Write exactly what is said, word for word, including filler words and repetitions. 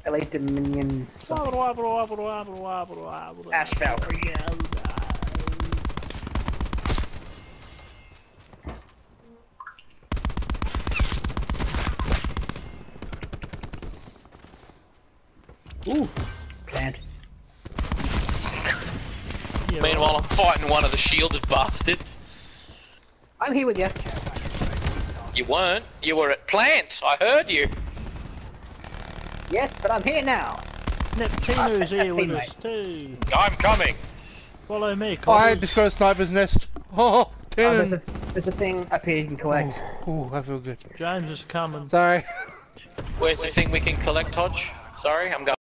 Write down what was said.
I like the minion. Something. Ash Valkyrie. Ooh, plant. Yeah, meanwhile, I'm fighting one of the shielded bastards. I'm here with you. You weren't. You were at plant. I heard you. Yes, but I'm here now. Neptuno's Oh, here with teammate. us too. I'm coming. Follow me, Oh, I Connors. just got a sniper's nest. Oh, Oh, ten. there's a there's a thing up here you can collect. Oh, I feel good. James is coming. Sorry. Where's the thing we can collect, Hodge? Sorry, I'm going.